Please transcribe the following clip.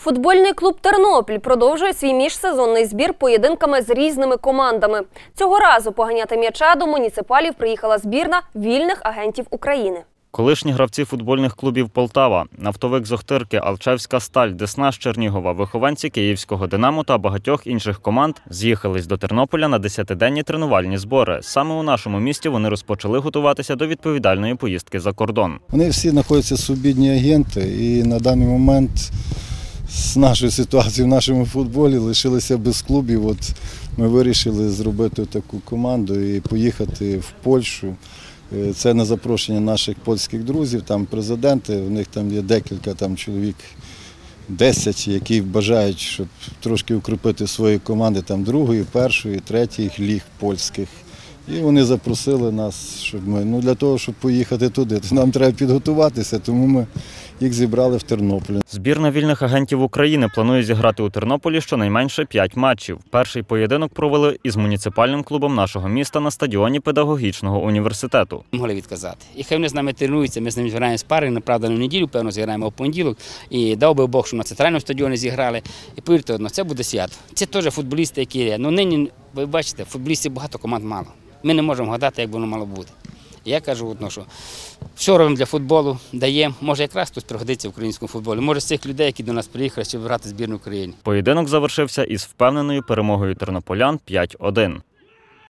Футбольний клуб «Тернопіль» продовжує свій міжсезонний збір поєдинками з різними командами. Цього разу поганяти м'яча до муніципалів приїхала збірна вільних агентів України. Колишні гравці футбольних клубів Полтава, нафтовик з Охтирки, Алчевська Сталь, Десна з Чернігова, вихованці Київського Динамо та багатьох інших команд з'їхались до Тернополя на 10-денні тренувальні збори. Саме у нашому місті вони розпочали готуватися до відповідальної поїздки за кордон. Вони всі знаходяться субідні агенти і на даний момент з нашою ситуацією в нашому футболі лишилися без клубів. От ми вирішили зробити таку команду і поїхати в Польщу. Це на запрошення наших польських друзів, там президенти, у них там є декілька чоловік, 10, які бажають, щоб трошки укріпити свої команди там другої, першої, третьої ліг польських. І вони запросили нас, щоб ми, для того, щоб поїхати туди, то нам треба підготуватися, тому ми їх зібрали в Тернополі. Збірна вільних агентів України планує зіграти у Тернополі щонайменше 5 матчів. Перший поєдинок провели із муніципальним клубом нашого міста на стадіоні Педагогічного університету. Могли відказати. І хай вони з нами тренуються, ми з ними зіграємо спарринг, правда, не в неділю, певно, зіграємо в понеділок. І дав би Бог, що на центральному стадіоні зіграли. І повірте одно, це буде свято. Це теж футболісти, які є. Нині, ви бачите, футболістів багато, команд мало. Ми не можемо гадати, як воно мало бути. Я кажу, що все робимо для футболу, даємо. Може, якраз тут пригодиться в українському футболі. Може, з цих людей, які до нас приїхали, щоб грати збірну України. Поєдинок завершився із впевненою перемогою тернополян 5-1.